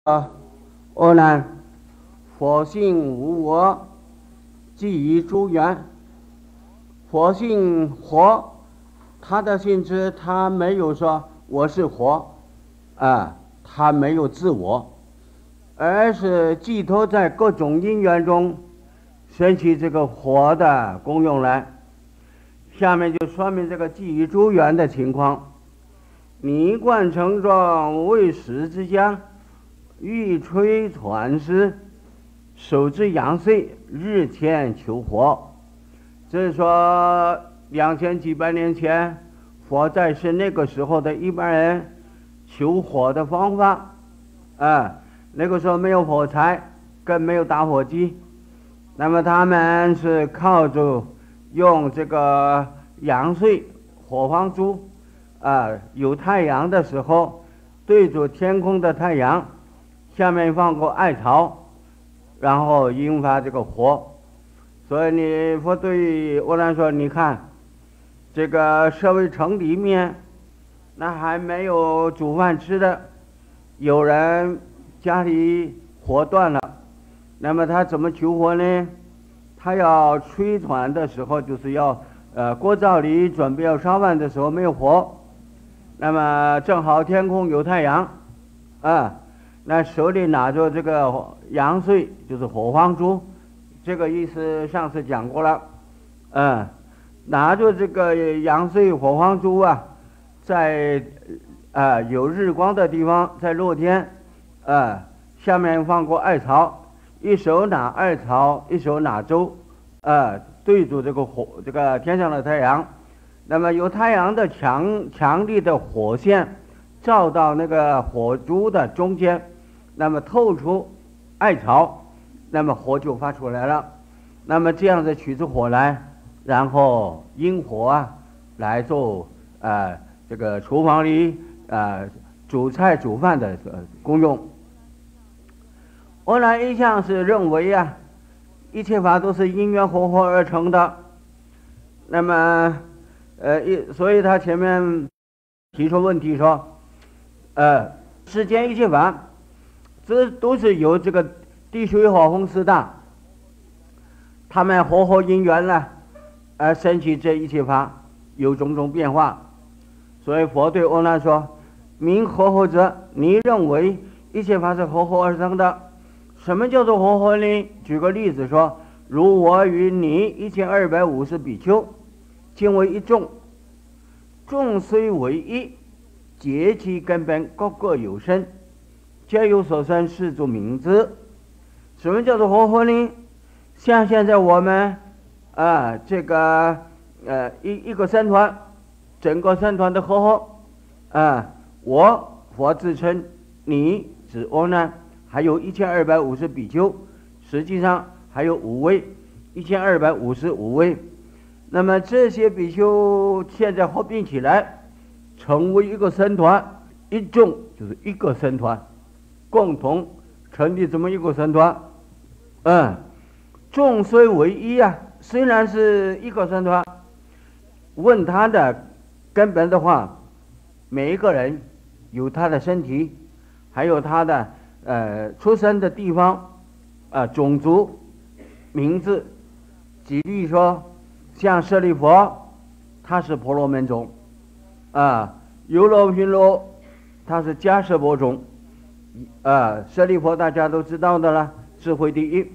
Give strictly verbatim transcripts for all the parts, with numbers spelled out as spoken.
啊，阿难，佛性无我，即以诸缘。佛性活，它的性质，它没有说我是活，啊，它没有自我，而是寄托在各种因缘中，升起这个活的功用来。下面就说明这个寄以诸缘的情况。泥贯成状，为时之将，欲吹传师，手之阳岁，日前求活。这是说两千几百年前佛在世那个时候的一般人求火的方法啊，那个时候没有火柴，更没有打火机，那么他们是靠着用这个阳岁火黄珠啊，有太阳的时候对着天空的太阳，下面放个艾草，然后引发这个火。所以你佛对阿难说，你看这个舍卫城里面那还没有煮饭吃的，有人家里火断了，那么他怎么求火呢？他要吹传的时候，就是要呃锅灶里准备要烧饭的时候没有火，那么正好天空有太阳啊，那手里拿着这个阳岁，就是火黄珠，这个意思上次讲过了，嗯，拿着这个阳岁火黄珠啊，在啊、呃、有日光的地方，在露天啊、呃、下面放过艾草，一手拿艾草，一手拿舟，啊、呃、对着这个火这个天上的太阳，那么有太阳的强强力的火线照到那个火珠的中间，那么透出艾草，那么火就发出来了。那么这样子取出火来，然后引火啊来做呃这个厨房里呃煮菜煮饭的呃功用。阿难一向是认为啊，一切法都是因缘和合而成的。那么呃一所以他前面提出问题说，呃世间一切法这都是由这个地水火风四大他们和合因缘呢，而升起这一切法，有种种变化。所以佛对阿难说：“名和合者，你认为一切法是和合而生的？什么叫做和合呢？举个例子说，如我与你一千二百五十比丘，今为一众，众虽为一，皆其根本各各有身，皆有所生，是作名字。什么叫做和合呢？像现在我们啊，这个呃一一个僧团，整个僧团的和合啊，我佛自称，你指阿难，还有一千二百五十比丘，实际上还有五位，一千二百五十五位。那么这些比丘现在合并起来，成为一个僧团，一众就是一个僧团，共同成立这么一个僧团，嗯。众虽为一啊，虽然是一个僧团，问他的根本的话，每一个人有他的身体，还有他的呃出生的地方啊、呃、种族名字。举例说，像舍利弗，他是婆罗门种啊；优罗频罗，他是迦叶波种啊。舍利弗大家都知道的了，智慧第一。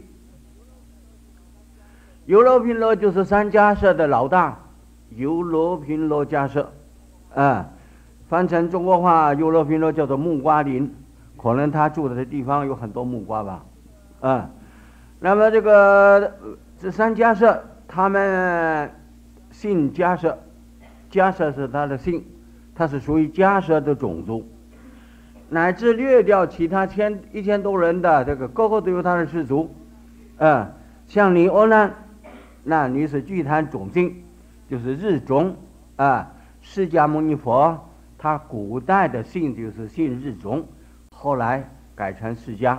优罗频罗就是三迦叶的老大，优罗频罗迦叶，啊，翻成中国话，优罗频罗叫做木瓜林，可能他住的地方有很多木瓜吧，啊，那么这个这三迦叶他们姓迦叶，迦叶是他的姓，他是属于迦叶的种族，乃至略掉其他千一千多人的这个个个都有他的氏族，啊，像你阿难。那你是具坛种姓，就是日种啊。释迦牟尼佛他古代的姓就是姓日种，后来改成释迦。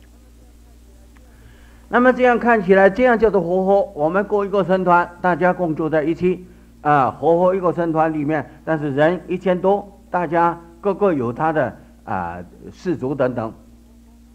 那么这样看起来，这样叫做和合。我们各一个僧团，大家共住在一起啊，和合一个僧团里面，但是人一千多，大家各个有他的啊氏族等等。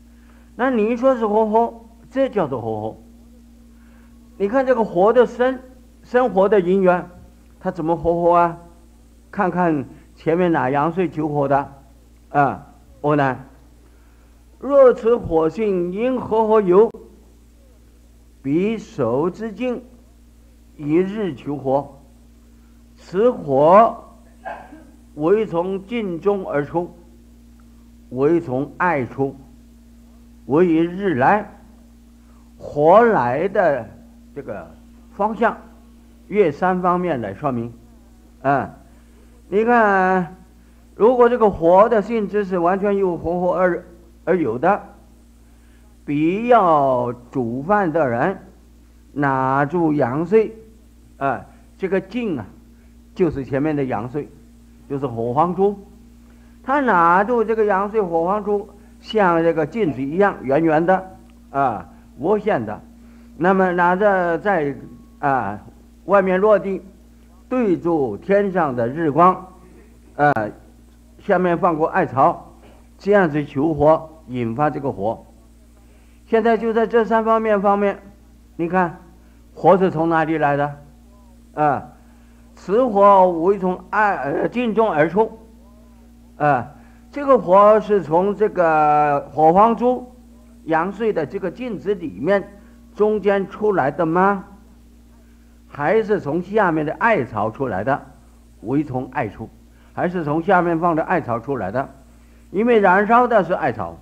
那你说是活活，这叫做活活。你看这个活的生生活的因缘，它怎么活活啊？看看前面哪阳岁求活的啊？我呢，若此火性因何何有？彼手之境，一日求活。此火为从境中而出，为从爱出，为以日来。火来的这个方向，越三方面来说明。啊，你看，如果这个火的性质是完全由火火而而有的，必要煮饭的人拿住阳岁，啊，这个镜啊，就是前面的阳岁，就是火黄珠。他拿住这个阳岁火黄珠，像这个镜子一样圆圆的啊，无限的。那么拿着在啊外面落地，对住天上的日光，啊，下面放过艾草，这样子求火，引发这个火。现在就在这三方面方面，你看火是从哪里来的？啊，此火为从爱呃境中而出，啊，这个火是从这个火黄珠阳岁的这个镜子里面中间出来的吗？还是从下面的艾草出来的？为从爱出，还是从下面放的艾草出来的？因为燃烧的是艾草。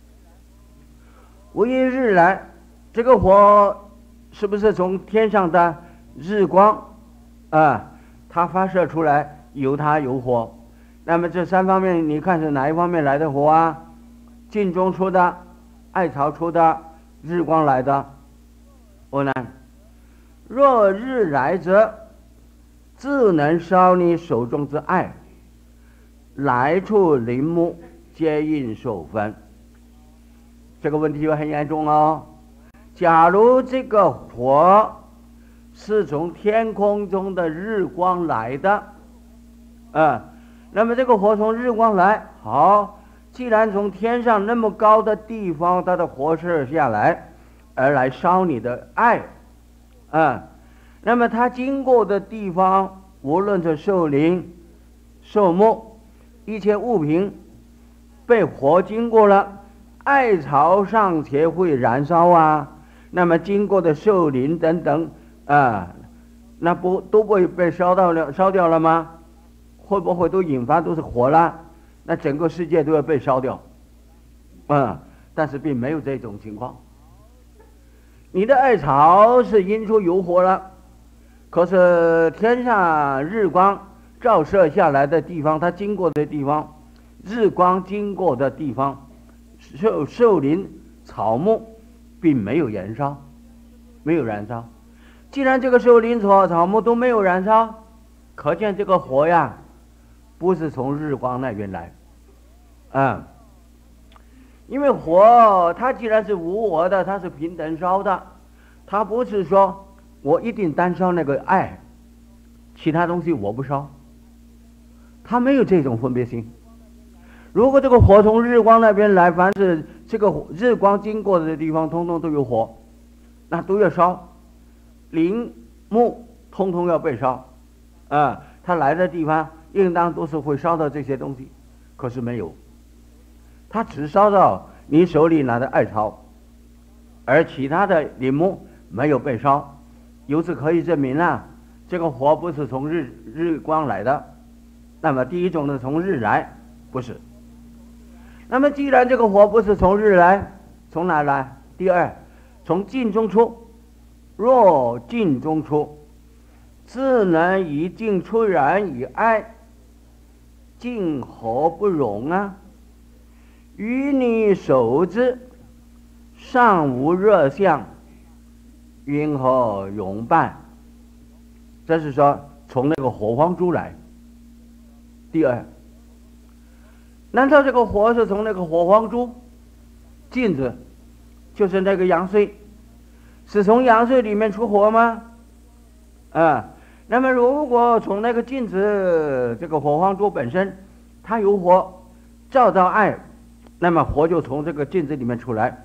为日来，这个火是不是从天上的日光啊，它发射出来，有它有火。那么这三方面，你看是哪一方面来的火啊？镜中出的，艾草出的，日光来的。我呢，若日来者，自能烧你手中之艾，来处林木皆应受分。这个问题就很严重哦。假如这个火是从天空中的日光来的，啊，那么这个火从日光来，好，既然从天上那么高的地方，它的火射下来，而来烧你的艾，啊，那么它经过的地方，无论是树林、树木，一切物品被火经过了，艾草尚且会燃烧啊，那么经过的树林等等啊，那不都会被烧到了烧掉了吗？会不会都引发都是火了？那整个世界都要被烧掉，嗯，但是并没有这种情况。你的艾草是因出有火了，可是天上日光照射下来的地方，它经过的地方，日光经过的地方，树树林草木并没有燃烧，没有燃烧。既然这个树林草草木都没有燃烧，可见这个火呀，不是从日光那边来，嗯，因为火它既然是无我的，它是平等烧的，它不是说我一定单烧那个爱，其他东西我不烧，它没有这种分别心。如果这个火从日光那边来，凡是这个日光经过的地方，通通都有火，那都要烧，林木通通要被烧，啊，它来的地方应当都是会烧到这些东西，可是没有，它只烧到你手里拿的艾草，而其他的林木没有被烧。由此可以证明啊，这个火不是从日日光来的。那么第一种呢，从日来，不是。那么既然这个火不是从日来，从哪来？第二，从境中出。若境中出，自能以境出燃以爱，境何不容啊？与你手之，尚无热相，因何容伴？这是说从那个火黄珠来。第二，难道这个火是从那个火黄珠镜子，就是那个阳岁，是从阳岁里面出火吗？啊，那么如果从那个镜子这个火黄珠本身它有火照到爱，那么火就从这个镜子里面出来，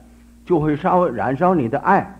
就会烧燃烧你的爱。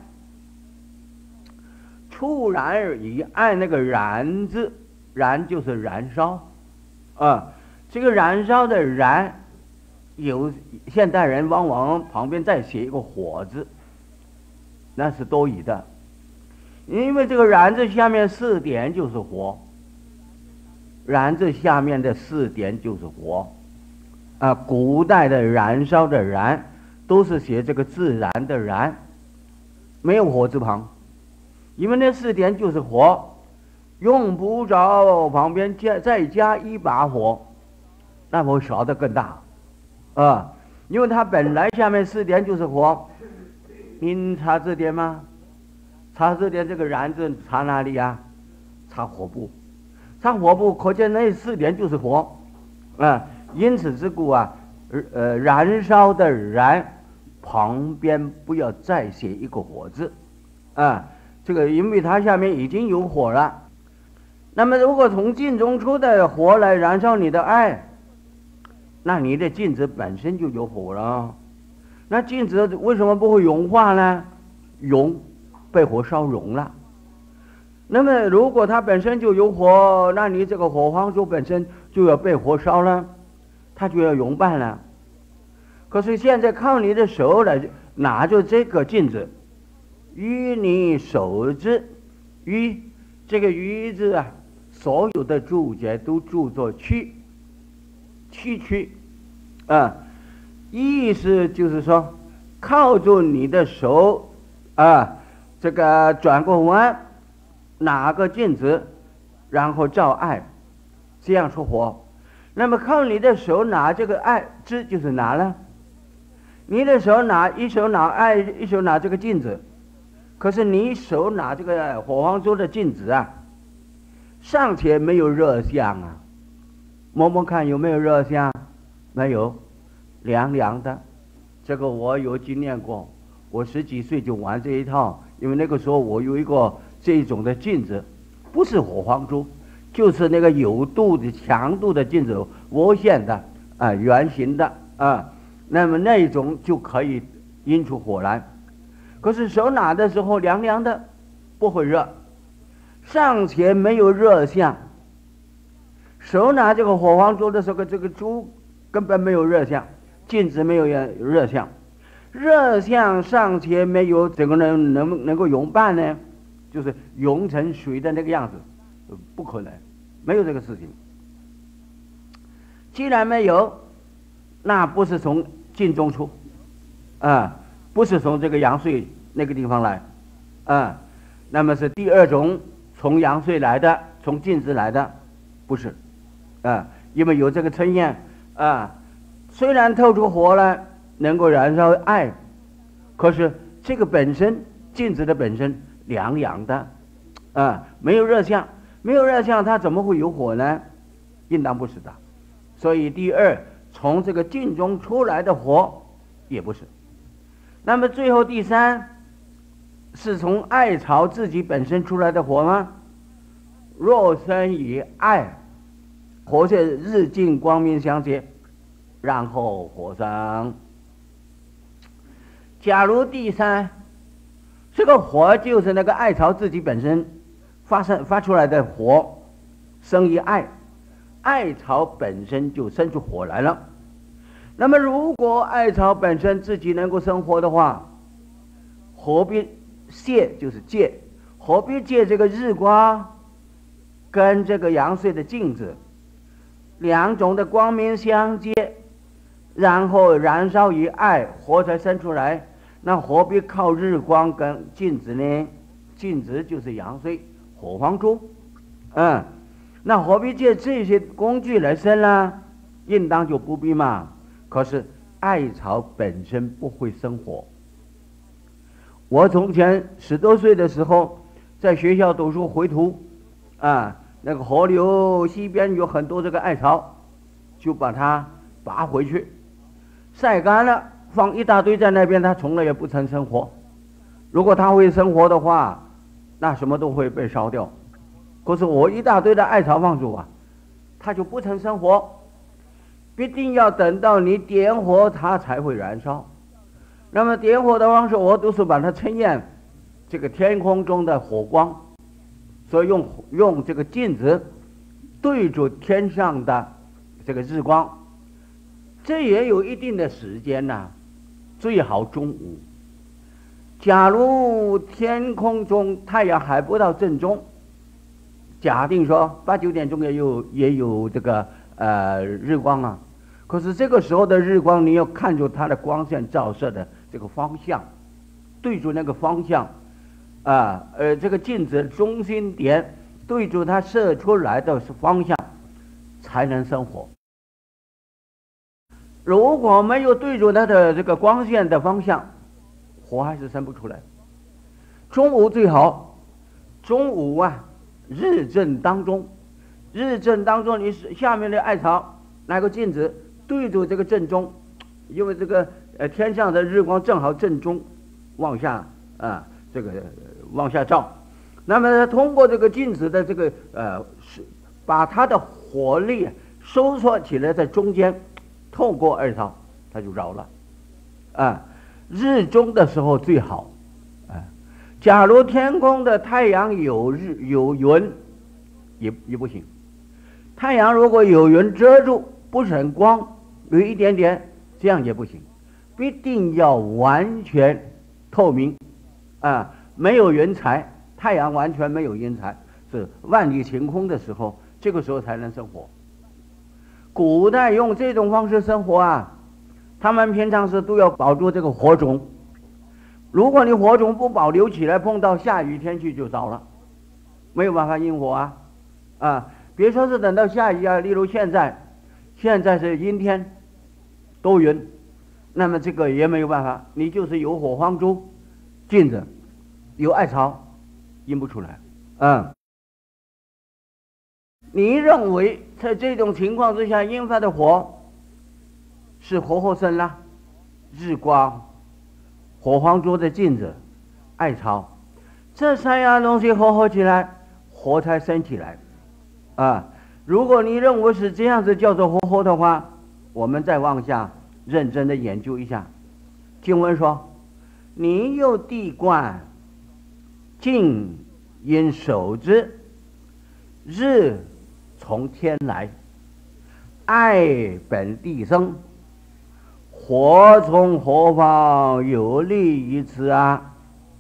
触燃以爱，那个燃字，燃就是燃烧，啊，这个燃烧的燃，有现代人往往旁边再写一个火字，那是多余的，因为这个燃字下面四点就是火，燃字下面的四点就是火，啊，古代的燃烧的燃都是写这个自然的燃，没有火字旁。因为那四点就是火，用不着旁边加再加一把火，那会烧得更大，啊，因为它本来下面四点就是火。您查字典吗？查字典这个燃字查哪里呀？查火部，查火部，可见那四点就是火，啊，因此之故啊，呃，燃烧的燃旁边不要再写一个火字，啊。这个因为它下面已经有火了，那么如果从镜中出的火来燃烧你的爱，那你的镜子本身就有火了。那镜子为什么不会融化呢？融，被火烧融了。那么如果它本身就有火，那你这个火黄珠本身就要被火烧了，它就要融办了。可是现在靠你的手来拿着这个镜子，与你手之，与这个与字啊，所有的注解都注作去，去去，啊，意思就是说，靠住你的手，啊，这个转过弯，拿个镜子，然后照爱，这样说火。那么靠你的手拿这个爱之，就是拿了，你的手拿一手拿爱，一手拿这个镜子。可是你手拿这个火黄珠的镜子啊，尚且没有热相啊，摸摸看有没有热相？没有，凉凉的。这个我有经验过，我十几岁就玩这一套，因为那个时候我有一个这种的镜子，不是火黄珠，就是那个有度的强度的镜子，涡线的啊，圆形的啊，那么那种就可以引出火来。可是手拿的时候凉凉的，不会热，尚且没有热相。手拿这个火黄珠的时候，这个珠根本没有热相，镜子没有热相，热相尚且没有，怎么能能能够融办呢？就是融成水的那个样子，不可能，没有这个事情。既然没有，那不是从镜中出，啊。不是从这个阳岁那个地方来，啊，那么是第二种从阳岁来的，从镜子来的，不是，啊，因为有这个称验，啊，虽然透出火来能够燃烧爱，可是这个本身镜子的本身凉凉的，啊，没有热相，没有热相，它怎么会有火呢？应当不是的。所以第二，从这个镜中出来的火也不是。那么最后第三，是从爱巢自己本身出来的火吗？若生以爱，火是日进光明相接，然后火生。假如第三，这个火就是那个爱巢自己本身发生发出来的火，生以爱，爱巢本身就生出火来了。那么如果爱巢本身自己能够生活的话，何必借，就是借，何必借这个日光跟这个阳岁的镜子两种的光明相接，然后燃烧以爱，火才生出来，那何必靠日光跟镜子呢？镜子就是阳岁火黄珠，嗯，那何必借这些工具来生呢？应当就不必嘛。可是爱巢本身不会生火。我从前十多岁的时候，在学校读书回途，啊，那个河流西边有很多这个爱巢，就把它拔回去，晒干了，放一大堆在那边，它从来也不曾生火。如果它会生火的话，那什么都会被烧掉。可是我一大堆的艾草放住啊，它就不曾生火，必定要等到你点火它才会燃烧。 那么点火的方式，我都是把它称验这个天空中的火光，所以用用这个镜子对住天上的这个日光，这也有一定的时间呐、啊，最好中午。假如天空中太阳还不到正中，假定说八九点钟也有也有这个呃日光啊，可是这个时候的日光，你要看出它的光线照射的这个方向，对住那个方向，啊呃这个镜子中心点对住它射出来的方向，才能生火。如果没有对住它的这个光线的方向，火还是生不出来。中午最好，中午啊，日正当中，日正当中，你是下面的艾草拿个镜子对住这个正中，因为这个呃天上的日光正好正中往下啊，这个、呃、往下照，那么通过这个镜子的这个呃是把它的火力收缩起来，在中间透过艾草，它就着了啊。日中的时候最好啊。假如天空的太阳有日有云，也也不行。太阳如果有云遮住，不是很光，有一点点，这样也不行，必定要完全透明啊，没有云彩，太阳完全没有云彩，是万里晴空的时候，这个时候才能生火。古代用这种方式生火啊，他们平常是都要保住这个火种，如果你火种不保留起来，碰到下雨天去就着了，没有办法引火啊啊！别说是等到下雨啊，例如现在，现在是阴天，多云，那么这个也没有办法，你就是有火黄珠、镜子、有艾草，引不出来。嗯，你认为在这种情况之下引发的火是活火生啦，日光、火黄珠的镜子、艾草，这三样东西合合起来，火才生起来啊！如果你认为是这样子叫做活火的话，我们再往下认真的研究一下。经文说：“你有地观，镜因手之，日从天来，爱本地生。”火从何方有利于此啊？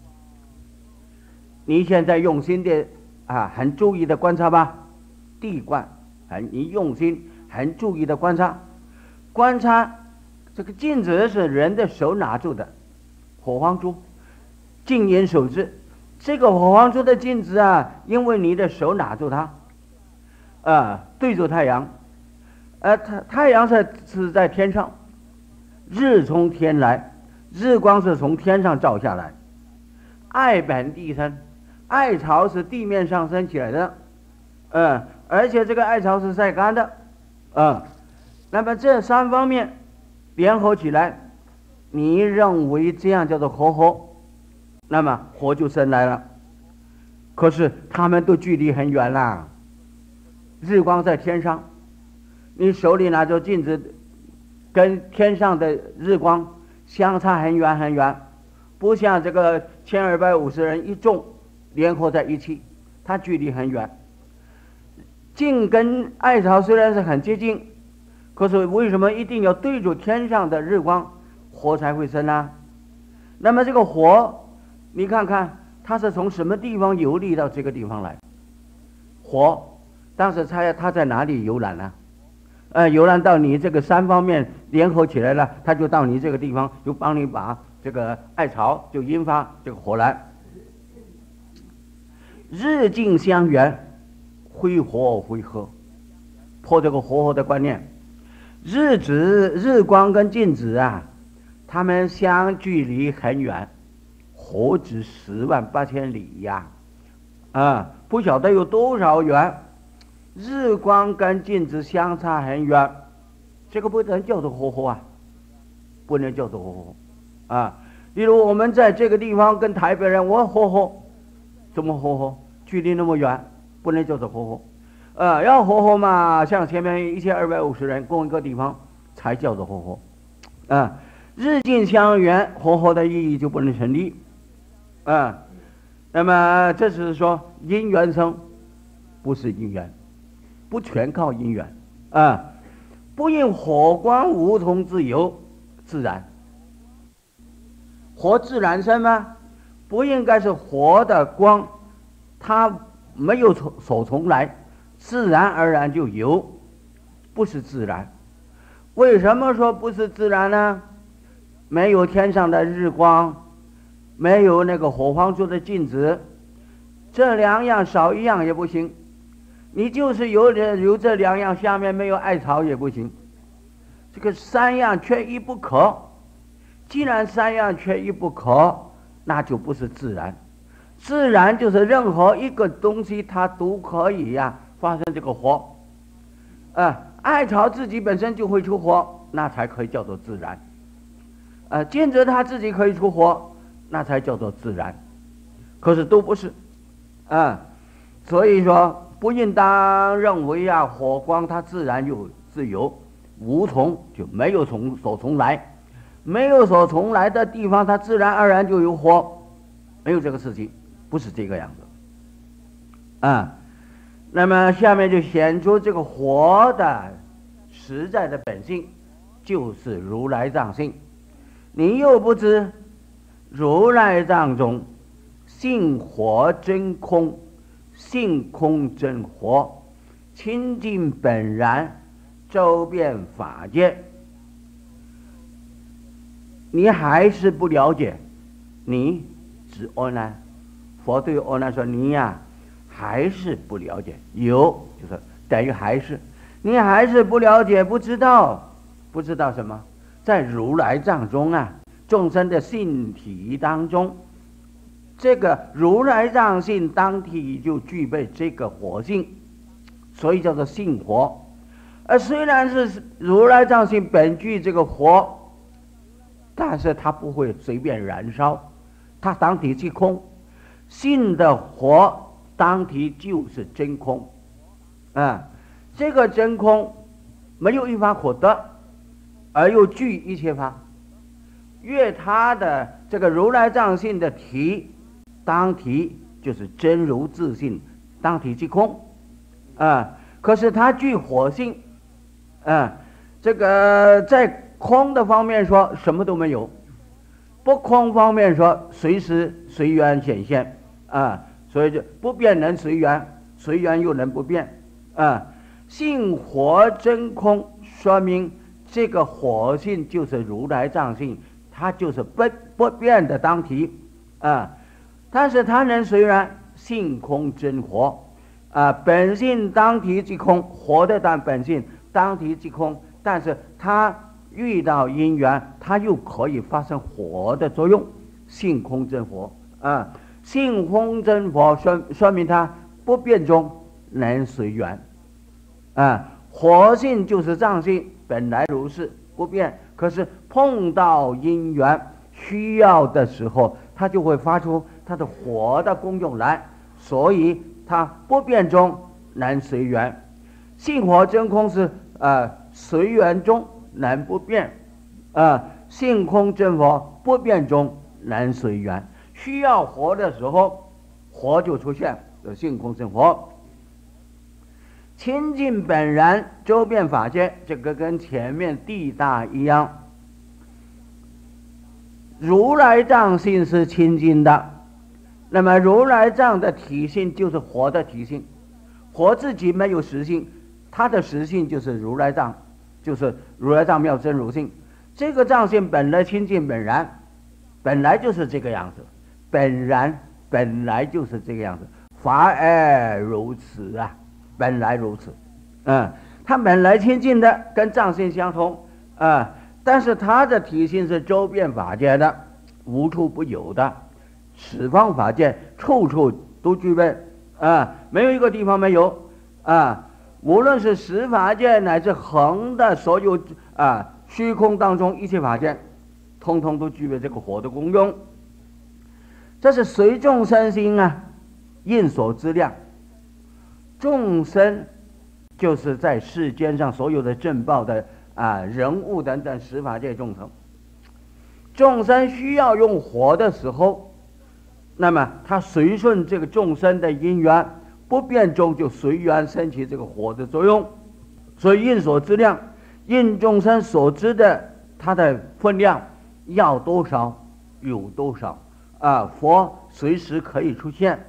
你现在用心的啊，很注意的观察吧。地观，很你用心很注意的观察，观察这个镜子是人的手拿住的，火黄珠，镜因手之。这个火黄珠的镜子啊，因为你的手拿住它，啊，对着太阳，呃，太太阳是是在天上。日从天来，日光是从天上照下来，艾本地生，艾草是地面上升起来的，嗯，而且这个艾草是晒干的，嗯，那么这三方面联合起来，你认为这样叫做合火，那么火就生来了。可是他们都距离很远啦，日光在天上，你手里拿着镜子，跟天上的日光相差很远很远，不像这个千二百五十人一众联合在一起，它距离很远。镜跟艾草虽然是很接近，可是为什么一定要对着天上的日光，火才会生呢？那么这个火，你看看它是从什么地方游历到这个地方来？火，当时它它在哪里游览呢？呃，游览到你这个三方面联合起来了，它就到你这个地方，就帮你把这个艾草就引发这个火来。日镜相缘，挥火挥合，破这个活火的观念。日子日光跟镜子啊，它们相距离很远，何止十万八千里呀！啊，不晓得有多少远。日光跟镜子相差很远，这个不能叫做活火啊，不能叫做活火啊。例如我们在这个地方跟台北人，我活火，怎么活火？距离那么远，不能叫做活火。呃，要活火嘛，像前面一千二百五十人共一个地方才叫做活火啊。 日尽相缘，活活的意义就不能成立。啊，那么这是说因缘生，不是因缘，不全靠因缘啊。不因火光无从自由自然，火自然生吗？不应该是火的光，它没有从所从来，自然而然就有，不是自然。为什么说不是自然呢？没有天上的日光，没有那个火黄柱的镜子，这两样少一样也不行。你就是有有这两样，下面没有艾草也不行。这个三样缺一不可。既然三样缺一不可，那就不是自然。自然就是任何一个东西它都可以呀、啊、发生这个火。啊，艾草自己本身就会出火，那才可以叫做自然。呃，镜子它自己可以出火，那才叫做自然。可是都不是。啊，所以说不应当认为啊，火光它自然就自由，无从就没有从所从来。没有所从来的地方，它自然而然就有火，没有这个事情，不是这个样子。啊，那么下面就显出这个火的实在的本性，就是如来藏性。你又不知如来藏中性火真空，性空真火，清净本然，周遍法界。你还是不了解，你指阿难，佛对阿难说：“你呀、啊，还是不了解。有就是等于还是，你还是不了解，不知道，不知道什么？在如来藏中啊，众生的性体当中，这个如来藏性当体就具备这个火性，所以叫做性火。而虽然是如来藏性本具这个火。”但是它不会随便燃烧，它当体即空，性的火当体就是真空，啊，这个真空没有一法可得，而又具一切法。越它的这个如来藏性的体，当体就是真如自性，当体即空，啊，可是它具火性，啊，这个在。空的方面说什么都没有，不空方面说随时随缘显现啊，所以就不变能随缘，随缘又能不变啊。性火真空，说明这个火性就是如来藏性，它就是不不变的当体啊。但是它能随缘，性空真火啊，本性当体即空，火的当本性当体即空，但是它。遇到因缘，它又可以发生火的作用，性空真火啊，性空真火说说明它不变中能随缘啊，火性就是藏性，本来如是不变，可是碰到因缘需要的时候，它就会发出它的火的功用来，所以它不变中能随缘，性火真空是呃随缘中。能不变，啊，性空真火不变中能随缘，需要火的时候，火就出现，有性空真火。清净本然，周遍法界，这个跟前面地大一样。如来藏性是清净的，那么如来藏的体性就是火的体性，火自己没有实性，它的实性就是如来藏。就是如来藏妙真如性，这个藏性本来清净本然，本来就是这个样子，本然本来就是这个样子，法而如此啊，本来如此，嗯，它本来清净的，跟藏性相同啊，但是它的体性是周遍法界的，无处不有的，十方法界处处都具备啊，没有一个地方没有啊。无论是十法界乃至恒的所有啊虚空当中一切法界，通通都具备这个火的功用。这是随众生心啊，应所知量。众生就是在世间上所有的正报的啊人物等等十法界众生， 众生需要用火的时候，那么他随顺这个众生的因缘，不变中就随缘升起这个火的作用。所以应所知量，应众生所知的它的分量要多少有多少啊，佛随时可以出现。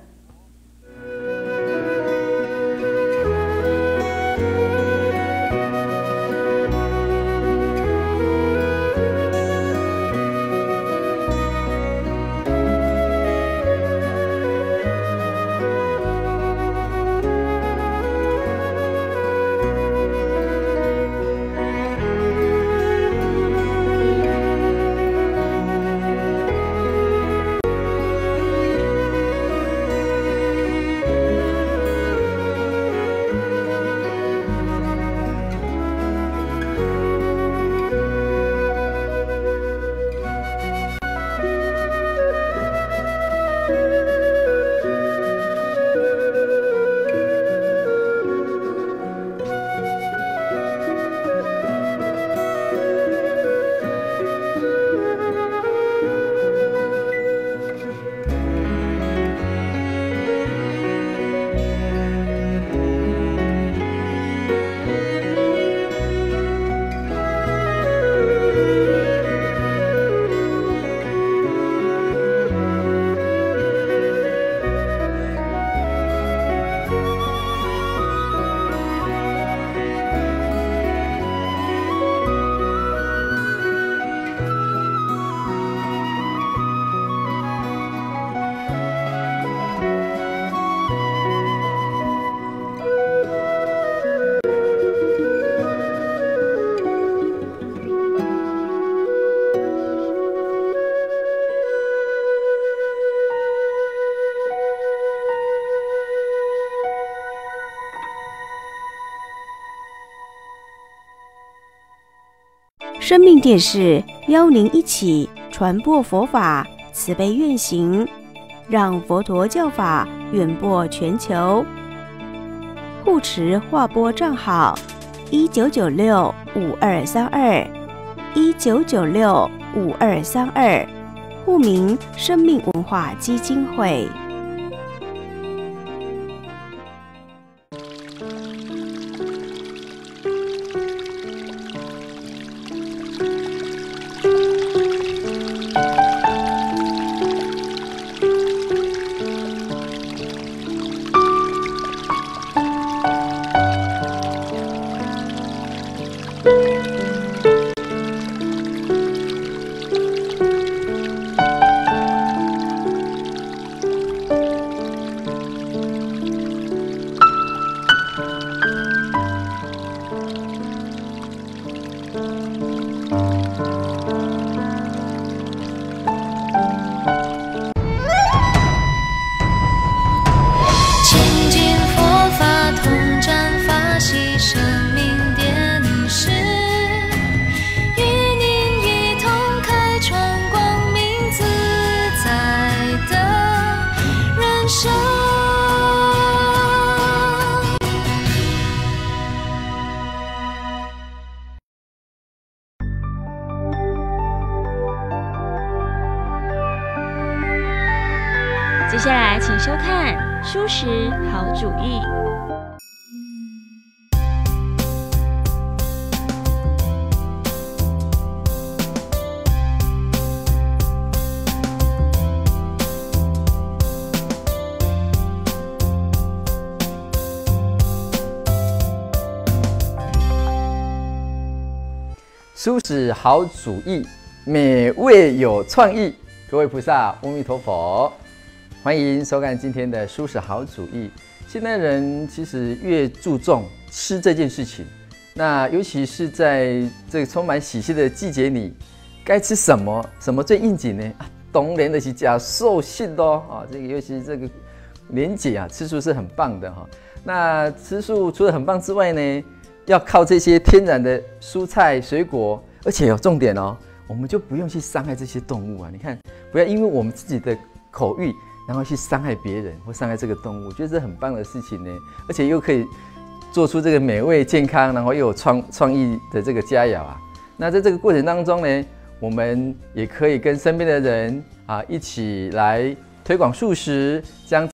生命电视邀您一起传播佛法，慈悲愿行，让佛陀教法远播全球。护持划拨账号：一九九六五二三二，一九九六五二三二，户名生命文化基金会。 接下来，请收看《蔬食好主意》。 蔬食好主意，美味有创意。各位菩萨，阿弥陀佛。欢迎收看今天的蔬食好主意。现代人其实越注重吃这件事情，那尤其是在这个充满喜气的季节里，该吃什么？什么最应景呢？啊，当然的是加素食咯啊，这个尤其是这个年节啊，吃素是很棒的哈。那吃素除了很棒之外呢，要靠这些天然的蔬菜水果，而且有重点哦，我们就不用去伤害这些动物啊。你看，不要因为我们自己的口欲，然后去伤害别人或伤害这个动物，我觉得这是很棒的事情呢，而且又可以做出这个美味健康，然后又有创创意的这个佳肴啊。那在这个过程当中呢， 我们也可以跟身边的人啊一起来推广素食，将